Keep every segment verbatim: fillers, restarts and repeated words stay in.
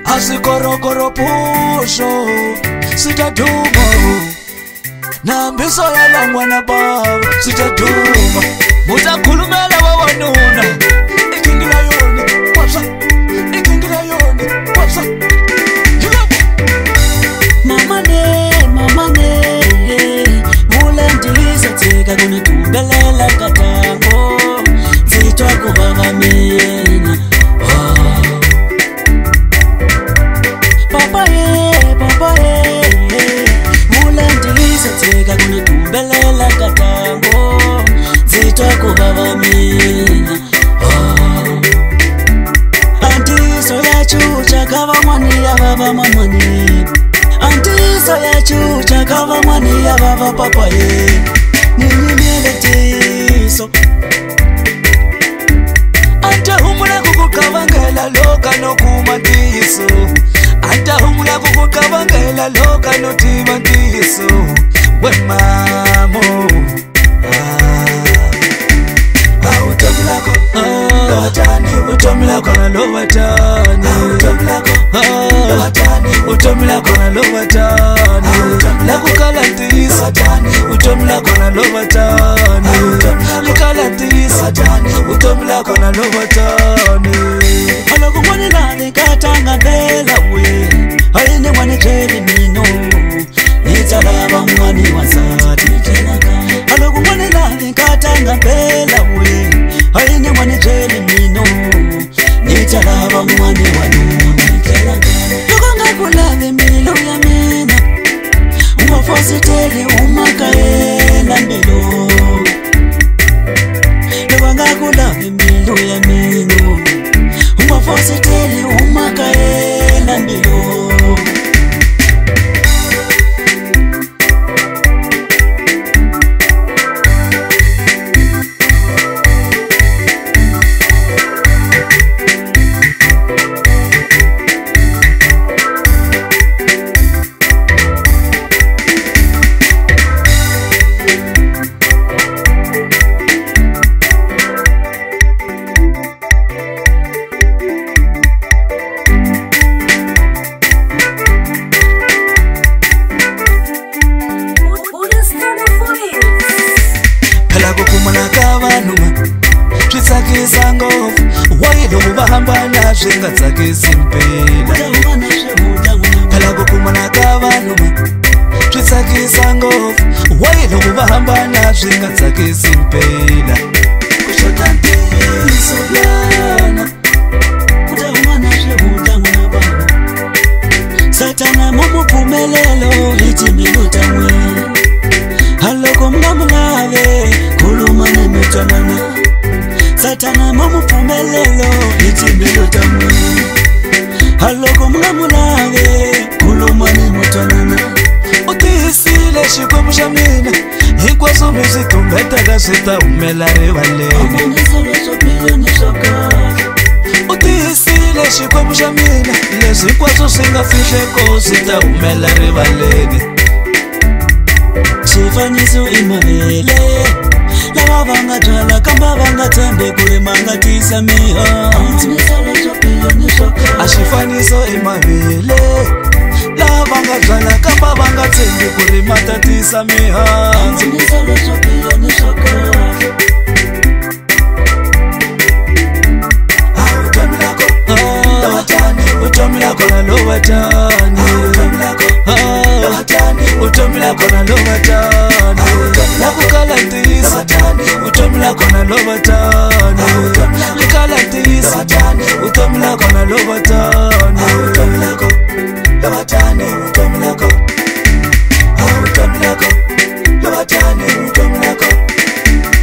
asikorokoro pusho sitaduma nambiso yala mwana baba sitaduma mutakhulumela wawanuna ikingila yoni wapsa ikingila yoni wapsa mama ne mama ne mulandiza teka kunitubelela katango zitwa kubaba mina papa ye papa ye mulandiza teka kunitubelela katango zitwa kubaba mina antiso ya chucha kava mwani ya baba mamani antiso ya chucha kava mwani ya baba papa ye nini meletiso anta humula kukukavangela loka no kumandiso anta humula kukukavangela loka no timandiso we mamo ah utomlako lowatani utomlako na lowatani utomlako lowatani utomlako na lowatani lakukalantisa utomlako na lowatani lakukalantisa utomlako na lowatani alakumwani nani katanga bela we haine mwani jeli mino nitalaba mwani wasati alakumwani nani katanga bela we haine mwani jeli mino nitalaba mwani wanu yukonga kulave milo ya mina umafositeli umakaela mbelo yukonga kulave milo ya mino umafositeli umakaela mbelo Zvingatsakisimpela Kala kukumana kavanuma Zvitsakisa ngofu Wailo kuvahambana zvingatsakisimpela Kushota ndiso yana Kutahumana zvehutangu na baba Satana mumuphumelelo Itimbiluta mwe Haloko mngamulave Kulumane mitanana Satana mumuphumelelo Itimbiluta mwe Haloko mngamulave Kulumane mitanana Utisile shikwemu shamina Hikwaso mizitumbeta kasita umela rivaleni Amonisolo sopiyo nishoka Utisile shikwemu shamina Lezi kwaso singafisheko sita umela rivaleni Shifaniso imavele Lava vanga jala kamba vanga tembe kule manga tisa miha Amonisolo sopiyo nishoka Ashifaniso imavele Lava vanga jala kamba vanga tembe kule manga tisa miha Amonisolo sopiyo nishoka Utomlako na lowatani Utomlako na lowatani Lakukalantisa Utomlako na lowatani Lakukalantisa Utomlako na lowatani Utomlako Lowatani Utomlako Utomlako Lowatani Utomlako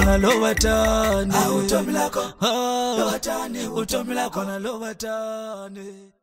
kona lovatane utomilako Ah, lovatane utomilako na lovatane